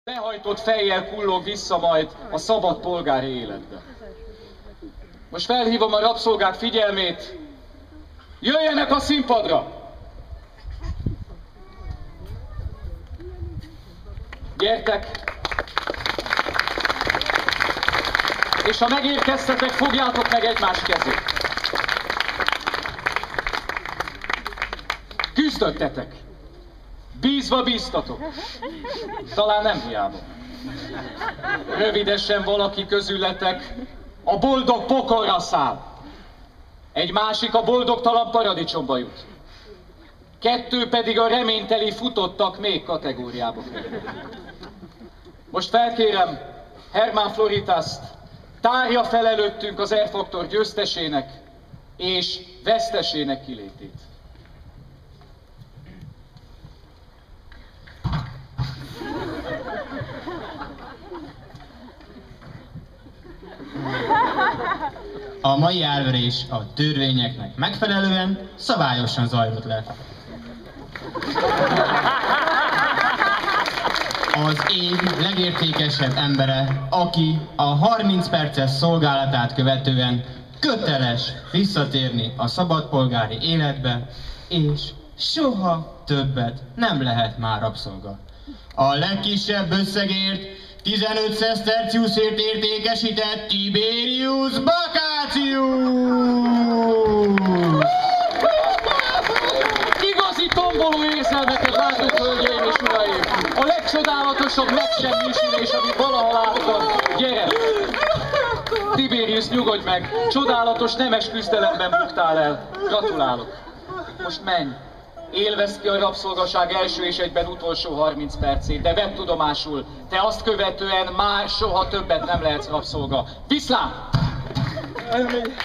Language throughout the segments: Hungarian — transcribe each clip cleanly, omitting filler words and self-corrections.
Lehajtott fejjel kullog vissza majd a szabad polgári életbe. Most felhívom a rabszolgák figyelmét, jöjjenek a színpadra! Gyertek! És ha megérkeztetek, fogjátok meg egymás kezét. Küzdöttetek! Bízva bíztatok. Talán nem hiába. Rövidesen valaki közületek a boldog pokolra száll. Egy másik a boldogtalan paradicsomba jut. Kettő pedig a reményteli futottak még kategóriába kerül. Most felkérem Hermann Floritaszt, tárja fel előttünk az R-faktor győztesének és vesztesének kilétét. A mai árverés a törvényeknek megfelelően szabályosan zajlott le. Az ég legértékesebb embere, aki a 30 perces szolgálatát követően köteles visszatérni a szabadpolgári életbe, és soha többet nem lehet már rabszolga. A legkisebb összegért 15 sesterciusért értékesített Tiberius Bacatius! Igazi tomboló érzelmeket látok, hölgyeim és uraim! A legcsodálatosabb megsemmisülés, amit valaha láttam. Gyere! Tiberius, nyugodj meg! Csodálatos nemes küzdelemben buktál el. Gratulálok! Most menj! Élvezd ki a rabszolgaság első és egyben utolsó 30 percét, de vedd tudomásul, te azt követően már soha többet nem lehetsz rabszolga. Viszlát! Elmegyek!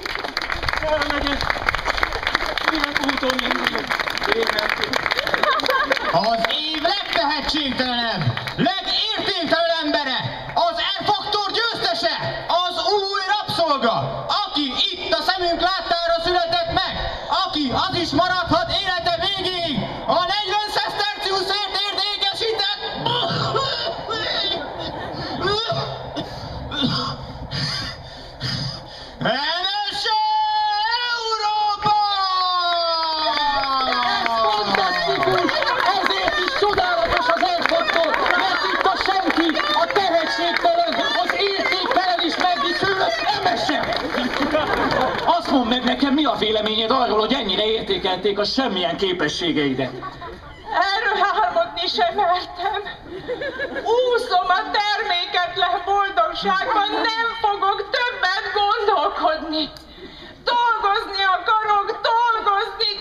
Milyen úton indulunk? Én nem tudom. Az év legtehetségtelenebb, legértéktelenebb embere, az R-faktor győztese, az új rabszolga, aki itt a szemünk láttára született meg, aki az is maradhat élete végéig, a 40 sesterciusért értékesített... Emese Európa! Ez fantasztikus! Ezért is csodálatos az R-faktor, mert itt a senki, a tehetségtelen, az értéktelen is megdicsőlött Emese! Azt mondd meg nekem, mi a véleményed arról, hogy ennyire értékelték a semmilyen képességeidet? Erről álmodni sem mertem. Úszom a terméketlen boldogságban, nem fogok többet gondolkodni. Dolgozni akarok, dolgozni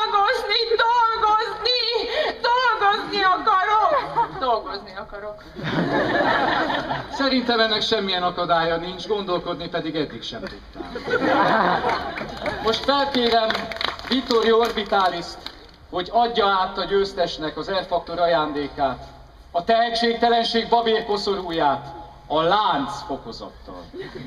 akarok. Dolgozni akarok. Szerintem ennek semmilyen akadálya nincs, gondolkodni pedig eddig sem tudtam. Most felkérem Vittorio Orbitalis-t, hogy adja át a győztesnek az R-faktor ajándékát, a tehetségtelenség babérkoszorúját, a lánc fokozattal.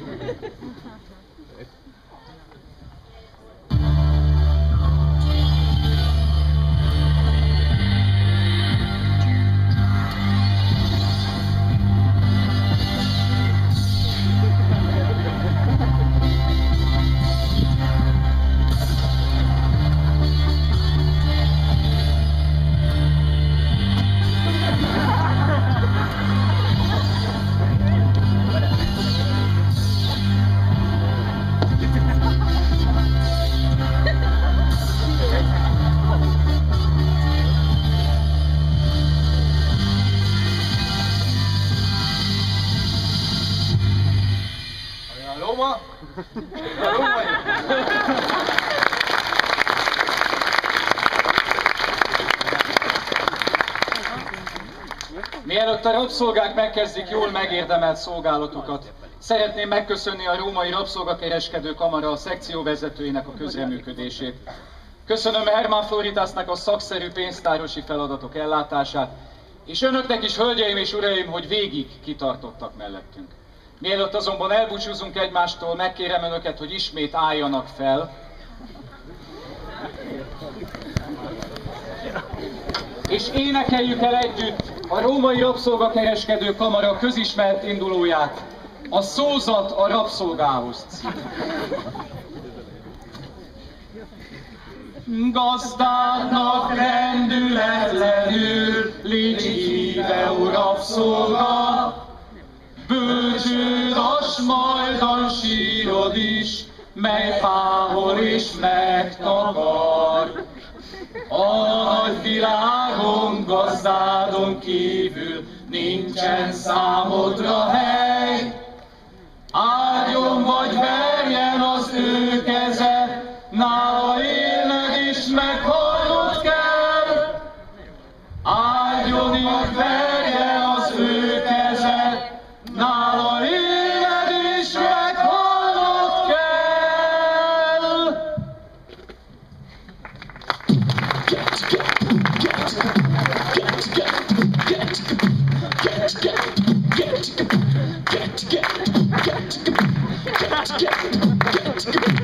Roma? Mielőtt a rabszolgák megkezdik jól megérdemelt szolgálatukat, szeretném megköszönni a Római Rabszolgakereskedő Kamara a szekcióvezetőinek a közreműködését. Köszönöm Hermann Floritasnak a szakszerű pénztárosi feladatok ellátását, és önöknek is, hölgyeim és uraim, hogy végig kitartottak mellettünk. Mielőtt azonban elbúcsúzunk egymástól, megkérem önöket, hogy ismét álljanak fel. És énekeljük el együtt a római rabszolgakereskedő kamara közismert indulóját, a Szózat a rabszolgához címet. Gazdádnak rendületlenül légy híve, rabszolga, bölcsődas majdan sírod is, mely páhol és megtakar. A nagy világon gazdádon kívül nincsen számodra hely. Áldjon vagy verjen az ő keze, nála élned is meghalnod kell. Áldjon így verjen az ő keze, nála élned is meghalnod kell. Get